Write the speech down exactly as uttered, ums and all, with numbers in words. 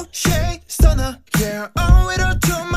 shake stunner. Yeah, owe it all to my